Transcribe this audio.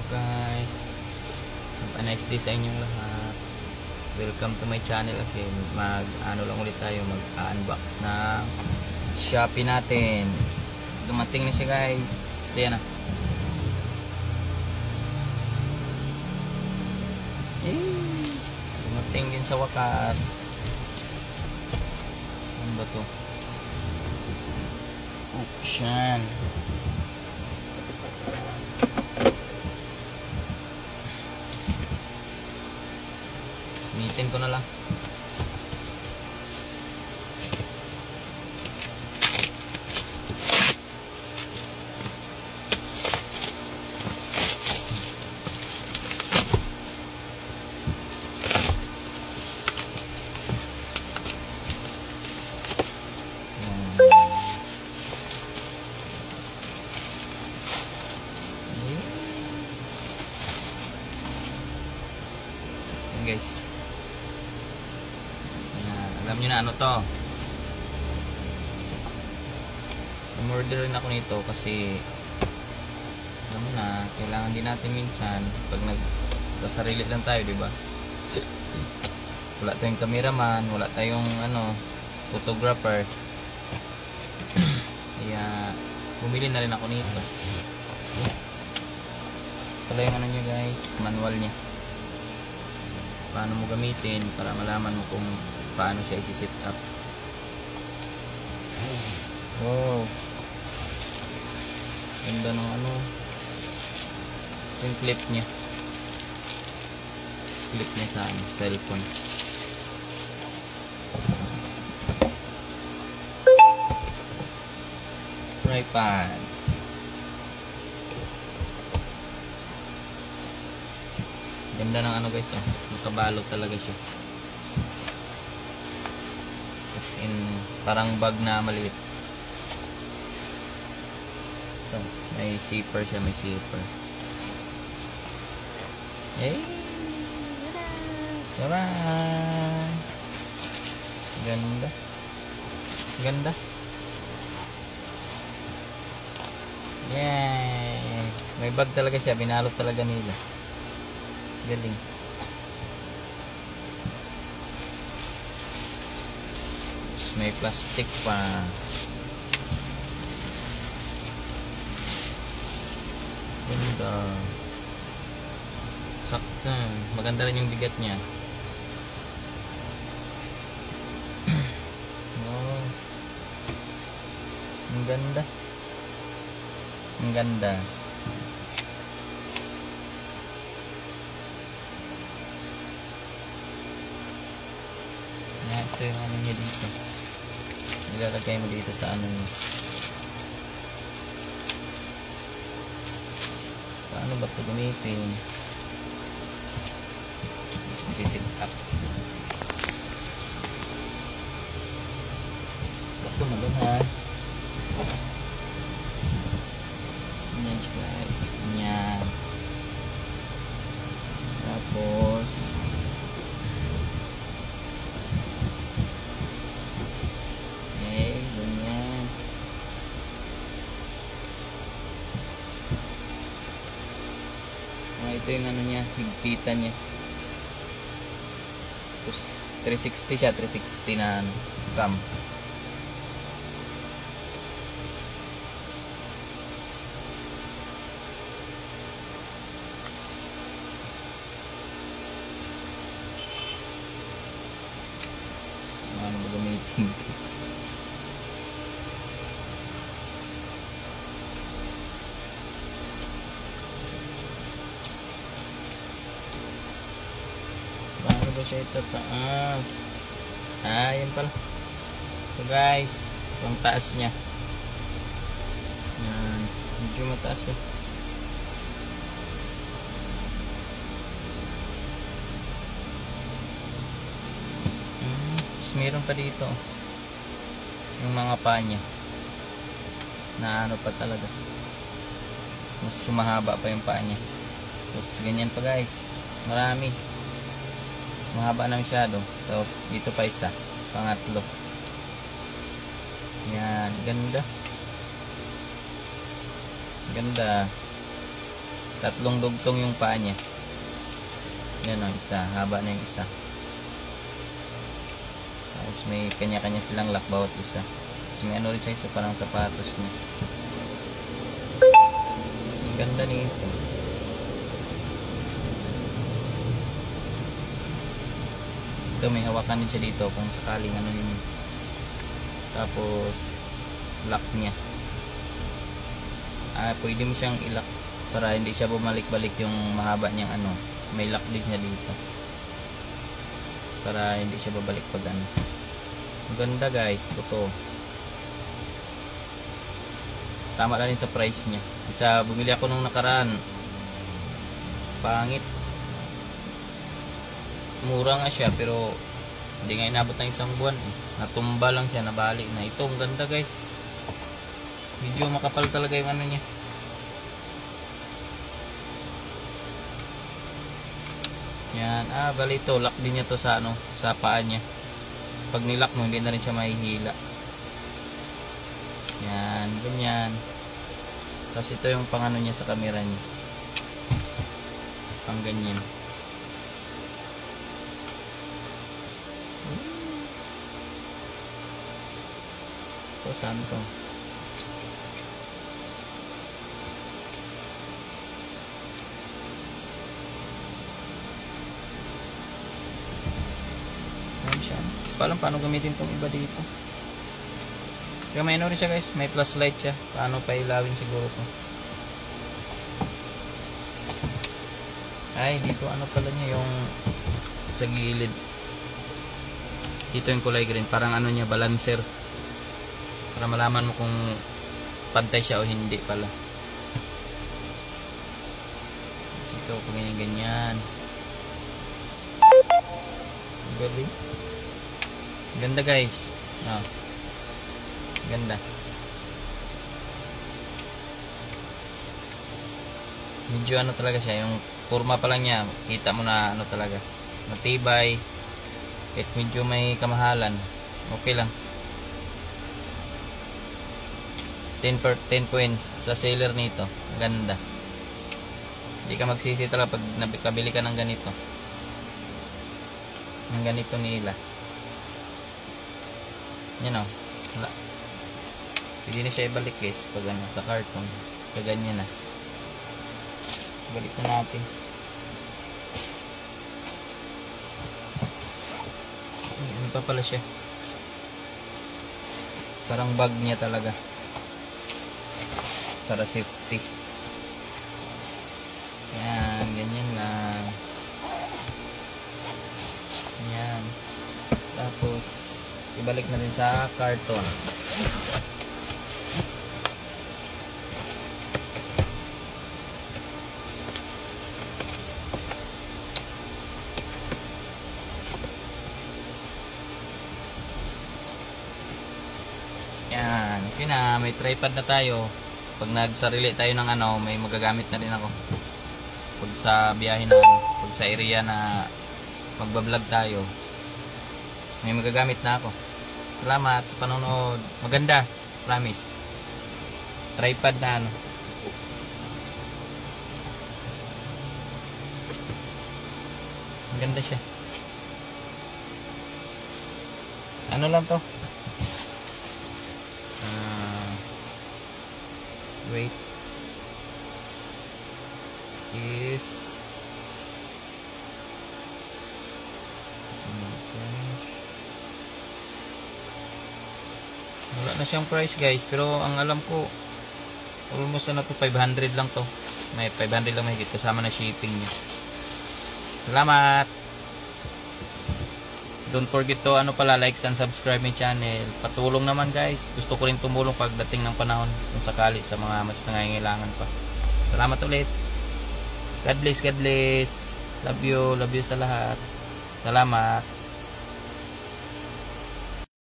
guys, have a nice day sa inyong lahat. Welcome to my channel again. Mag-ano lang ulit tayo, mag-unbox na Shopee natin. Dumating na siya guys. Ayan na. Dumating din sa wakas. Ano ba to? Option. Gamitin ko na lang. Guys, alam nyo na ano to. Umorder rin ako nito kasi alam mo na, kailangan din natin minsan pag nagsasarili lang tayo, diba? Wala tayong cameraman, wala tayong photographer. Kaya bumili na rin ako nito. Ito lang yung niya guys, manual niya. Paano mo gamitin para malaman mo kung paano siya isi-set up. Wow, ganda ng yung clip niya sa cellphone. Tripod. Ganda ng guys, nakabalot talaga siya. As in, parang bag na maliit. Ito, may zipper siya, may zipper. Hey! Tara! Ganda. Ganda. Yay! May bag talaga siya, binalot talaga nila. Galing. May plastic pa. Ganda. Sakto. Maganda rin yung bigat niya. Oh. Ang ganda. Ang ganda. Ito yung niya dito. Nilalagay mo dito sa niya. Paano ba ito gamitin? Sisit up. Ito na ba ha? Yan guys. Yan. Tapos ito yung niya, higpitan niya. Tapos 360 siya, 360 na cam. Ano ba gamitin? Ba siya ito taas? Yan pala. So guys, yung taas niya. Yan, medyo mataas eh. Tapos meron pa dito yung mga paa niya na pa talaga, mas sumahaba pa yung paa niya. Tapos ganyan pa guys, marami. Mahaba na masyado. Tapos dito pa isa, pangatlo. Yan, ganda. Ganda. Tatlong dugtong yung paa niya. Yan o, isa. Haba na yung isa. Tapos may kanya-kanya silang lock bawat isa. Tapos may ano rin siya, isa parang sapatos niya. Ang ganda nito. Ito may hawakan din siya dito kung sakaling ano yun. Tapos lock niya. Pwede mo siyang ilock para hindi siya bumalik-balik yung mahaba niyang ano. May lock din niya dito para hindi siya babalik pag ano. Ang ganda guys, totoo. Tama na rin sa price niya. Isa bumili ako nung nakaraan, pangit, mura nga siya pero hindi nga inabot ng isang buwan eh. Natumba lang siya, nabalik na. Ito ang ganda guys, medyo makapal talaga yung ano niya. Yan, bali ito, lock din niya to sa ano, sa paa niya. Pag nilock mo, hindi na rin siya mahihila. Yan, ganyan. Tapos ito yung pangano niya sa camera niya. Pang ganyan. Ito, saan to? Paano gamitin tong iba dito. Kaya may ano rin siya guys, may plus light siya. Paano pa ilawin siguro to. Ay, dito ano pala niya yung sa gilid. Dito yung kulay green, parang ano niya, balancer. Para malaman mo kung pantay siya o hindi pala. Ito, kung ganyan. Galing. Ganda guys. Ganda. Medyo ano talaga siya, yung forma pa lang niya, kita mo na ano talaga, matibay. Kahit medyo may kamahalan, okay lang. 10 points sa seller nito. Ganda. Hindi ka magsisi talaga pag nakabili ka ng ganito. Ng ganito nila. Yan o. Wala. Pwede na siya ibalik guys pag ano, sa carton. Pag ganyan na. Balik na natin. Ano pa pala siya? Parang bag niya talaga. Para safety. Yan. Ganyan lang. Yan. Tapos ibalik na rin sa carton. Yan, okay na, may tripod na tayo. Pag nagsarili tayo ng ano, may magagamit na rin ako. Pag sa biyahe na, pag sa area na magbablog tayo, may magagamit na ako. Salamat sa panonood. Maganda, promise. Tripod na ano. Maganda siya. Ano lang to? Wait. Is wala na siyang price guys, pero ang alam ko almost na to 500 lang to. May 500 lang mahigit kasama na shipping niya. Salamat. Don't forget to ano pala, like and subscribe my channel. Patulong naman guys. Gusto ko rin tumulong pagdating ng panahon kung sakali sa mga mas nangangailangan pa. Salamat ulit. God bless, God bless. Love you sa lahat. Salamat.